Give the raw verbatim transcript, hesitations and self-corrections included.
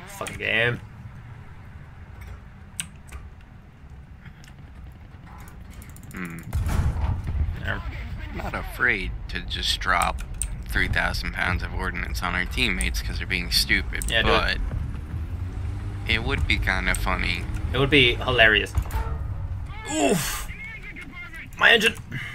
Fucking game. Hmm. There. I'm not afraid to just drop three thousand pounds of ordnance on our teammates because they're being stupid, Yeah, do but it. it would be kind of funny. It would be hilarious. Oof! My engine!